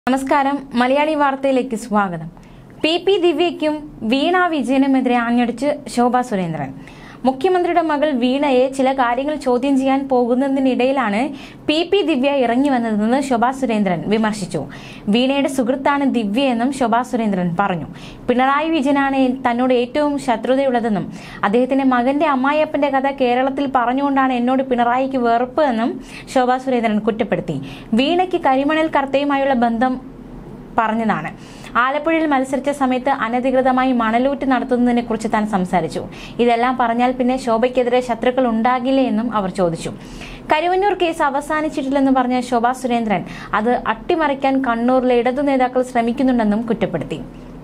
നമസ്കാരം മലയാളി വാർത്തയിലേക്ക് സ്വാഗതം. പി ദിവ്യയ്ക്കും വീണ വിജയനുമെതിരെ ആഞ്ഞടിച്ച് ശോഭാ സുരേന്ദ്രൻ. മുഖ്യമന്ത്രിയുടെ മകൾ വീണയെ ചില കാര്യങ്ങൾ ചോദ്യം ചെയ്യാൻ പോകുന്നതിനിടയിലാണ് പി ദിവ്യ ഇറങ്ങി വന്നതെന്ന് ശോഭാ സുരേന്ദ്രൻ വിമർശിച്ചു. വീണയുടെ സുഹൃത്താണ് ദിവ്യയെന്നും ശോഭാ സുരേന്ദ്രൻ പറഞ്ഞു. പിണറായി വിജയനാണ് തന്നോട് ഏറ്റവും ശത്രുതയുള്ളതെന്നും അദ്ദേഹത്തിന്റെ മകന്റെ അമ്മായിയപ്പന്റെ കഥ കേരളത്തിൽ പറഞ്ഞുകൊണ്ടാണ് എന്നോട് പിണറായിക്ക് വെറുപ്പ് എന്നും ശോഭാ സുരേന്ദ്രൻ കുറ്റപ്പെടുത്തി. വീണയ്ക്ക് കരിമണൽ കർത്തയുമായുള്ള ബന്ധം പറഞ്ഞതാണ്. ആലപ്പുഴയിൽ മത്സരിച്ച സമയത്ത് അനധികൃതമായി മണലൂറ്റ് നടത്തുന്നതിനെ കുറിച്ച് താൻ സംസാരിച്ചു. ഇതെല്ലാം പറഞ്ഞാൽ പിന്നെ ശോഭയ്ക്കെതിരെ ശത്രുക്കൾ ഉണ്ടാകില്ലേ എന്നും അവർ ചോദിച്ചു. കരുവന്നൂർ കേസ് അവസാനിച്ചിട്ടില്ലെന്ന് പറഞ്ഞ ശോഭാ സുരേന്ദ്രൻ അത് അട്ടിമറിക്കാൻ കണ്ണൂരിലെ ഇടതു നേതാക്കൾ ശ്രമിക്കുന്നുണ്ടെന്നും കുറ്റപ്പെടുത്തി.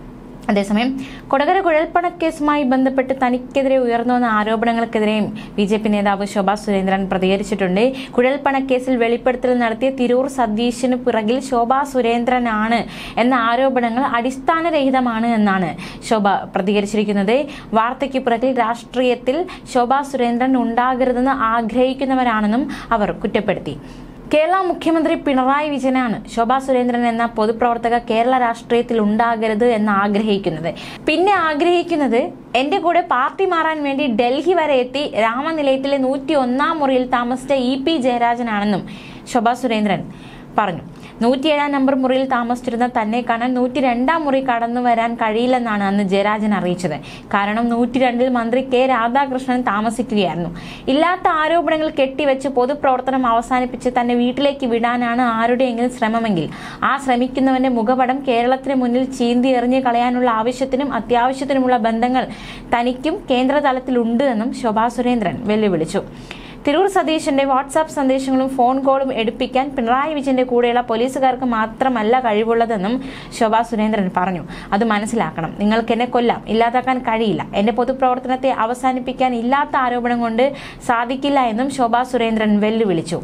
അതേസമയം കൊടകര കുഴൽപ്പണക്കേസുമായി ബന്ധപ്പെട്ട് തനിക്കെതിരെ ഉയർന്നുവന്ന ആരോപണങ്ങൾക്കെതിരെയും ബി നേതാവ് ശോഭാ സുരേന്ദ്രൻ പ്രതികരിച്ചിട്ടുണ്ട്. കുഴൽപ്പണക്കേസിൽ വെളിപ്പെടുത്തൽ നടത്തിയ തിരൂർ സതീശന് പിറകിൽ ശോഭാ സുരേന്ദ്രനാണ് എന്ന ആരോപണങ്ങൾ അടിസ്ഥാനരഹിതമാണ് എന്നാണ് ശോഭ പ്രതികരിച്ചിരിക്കുന്നത്. വാർത്തയ്ക്ക് പിറകിൽ രാഷ്ട്രീയത്തിൽ ശോഭാ സുരേന്ദ്രൻ ഉണ്ടാകരുതെന്ന് ആഗ്രഹിക്കുന്നവരാണെന്നും അവർ കുറ്റപ്പെടുത്തി. കേരള മുഖ്യമന്ത്രി പിണറായി വിജയനാണ് ശോഭാ സുരേന്ദ്രൻ എന്ന പൊതുപ്രവർത്തക കേരള രാഷ്ട്രീയത്തിൽ ഉണ്ടാകരുത് എന്ന് ആഗ്രഹിക്കുന്നത്. പിന്നെ ആഗ്രഹിക്കുന്നത് എന്റെ കൂടെ പാർട്ടി മാറാൻ വേണ്ടി ഡൽഹി വരെ എത്തി രാമനിലയത്തിലെ 101 മുറിയിൽ താമസിച്ച ഇ.പി. ജയരാജനാണെന്നും ശോഭാ സുരേന്ദ്രൻ പറഞ്ഞു. 107 നമ്പർ മുറിയിൽ താമസിച്ചിരുന്ന തന്നെ കാണാൻ 102 മുറി കടന്നു വരാൻ കഴിയില്ലെന്നാണ് അന്ന് ജയരാജൻ അറിയിച്ചത്. കാരണം 102 മന്ത്രി കെ രാധാകൃഷ്ണൻ താമസിക്കുകയായിരുന്നു. ഇല്ലാത്ത ആരോപണങ്ങൾ കെട്ടിവെച്ച് പൊതുപ്രവർത്തനം അവസാനിപ്പിച്ച് തന്നെ വീട്ടിലേക്ക് വിടാനാണ് ആരുടെയെങ്കിലും ശ്രമമെങ്കിൽ ആ ശ്രമിക്കുന്നവന്റെ മുഖപടം കേരളത്തിന് മുന്നിൽ ചീന്തി എറിഞ്ഞു കളയാനുള്ള ആവശ്യത്തിനും അത്യാവശ്യത്തിനുമുള്ള ബന്ധങ്ങൾ തനിക്കും കേന്ദ്ര തലത്തിലുണ്ട് എന്നും ശോഭാ സുരേന്ദ്രൻ വെല്ലുവിളിച്ചു. തിരൂർ സതീശന്റെ വാട്സാപ്പ് സന്ദേശങ്ങളും ഫോൺ കോളും എടുപ്പിക്കാൻ പിണറായി വിജയന്റെ കൂടെയുള്ള പോലീസുകാർക്ക് മാത്രമല്ല കഴിവുള്ളതെന്നും ശോഭാ സുരേന്ദ്രൻ പറഞ്ഞു. അത് മനസ്സിലാക്കണം. നിങ്ങൾക്ക് എന്നെ കൊല്ലാം, ഇല്ലാതാക്കാൻ കഴിയില്ല. എന്റെ പൊതുപ്രവർത്തനത്തെ അവസാനിപ്പിക്കാൻ ഇല്ലാത്ത ആരോപണം കൊണ്ട് സാധിക്കില്ല എന്നും ശോഭാ സുരേന്ദ്രൻ വെല്ലുവിളിച്ചു.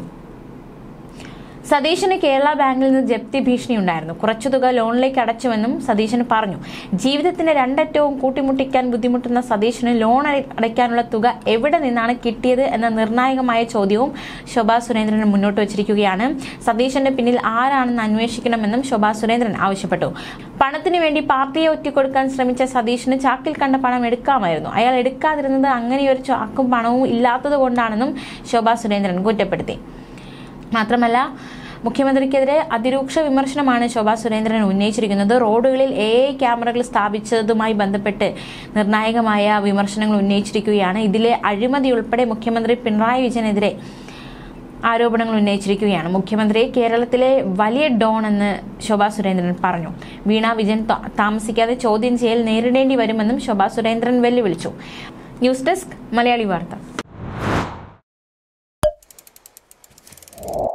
സതീശന് കേരള ബാങ്കിൽ നിന്ന് ജപ്തി ഭീഷണി ഉണ്ടായിരുന്നു. കുറച്ചു തുക ലോണിലേക്ക് അടച്ചുവെന്നും സതീശന് പറഞ്ഞു. ജീവിതത്തിന്റെ രണ്ടറ്റവും കൂട്ടിമുട്ടിക്കാൻ ബുദ്ധിമുട്ടുന്ന സതീശന് ലോൺ അടയ്ക്കാനുള്ള തുക എവിടെ നിന്നാണ് കിട്ടിയത് എന്ന നിർണായകമായ ചോദ്യവും ശോഭാ സുരേന്ദ്രൻ മുന്നോട്ട് വച്ചിരിക്കുകയാണ്. സതീശന്റെ പിന്നിൽ ആരാണെന്ന് അന്വേഷിക്കണമെന്നും ശോഭാ സുരേന്ദ്രൻ ആവശ്യപ്പെട്ടു. പണത്തിനു വേണ്ടി പാർട്ടിയെ ഒറ്റിക്കൊടുക്കാൻ ശ്രമിച്ച സതീശന് ചാക്കിൽ കണ്ട പണം എടുക്കാമായിരുന്നു. അയാൾ എടുക്കാതിരുന്നത് അങ്ങനെയൊരു ചാക്കും പണവും ഇല്ലാത്തത് കൊണ്ടാണെന്നും ശോഭാ സുരേന്ദ്രൻ കുറ്റപ്പെടുത്തി. മാത്രമല്ല, മുഖ്യമന്ത്രിക്കെതിരെ അതിരൂക്ഷ വിമർശനമാണ് ശോഭാ സുരേന്ദ്രൻ ഉന്നയിച്ചിരിക്കുന്നത്. റോഡുകളിൽ AI ക്യാമറകൾ സ്ഥാപിച്ചതുമായി ബന്ധപ്പെട്ട് നിർണായകമായ വിമർശനങ്ങൾ ഉന്നയിച്ചിരിക്കുകയാണ്. ഇതിലെ അഴിമതി ഉൾപ്പെടെ മുഖ്യമന്ത്രി പിണറായി വിജയനെതിരെ ആരോപണങ്ങൾ ഉന്നയിച്ചിരിക്കുകയാണ്. മുഖ്യമന്ത്രിയെ കേരളത്തിലെ വലിയ ഡോൺ എന്ന് ശോഭാ സുരേന്ദ്രൻ പറഞ്ഞു. വീണ വിജയൻ താമസിക്കാതെ ചോദ്യം ചെയ്യൽ നേരിടേണ്ടി വരുമെന്നും ശോഭാ സുരേന്ദ്രൻ വെല്ലുവിളിച്ചു. ന്യൂസ് ഡെസ്ക് മലയാളി വാർത്ത.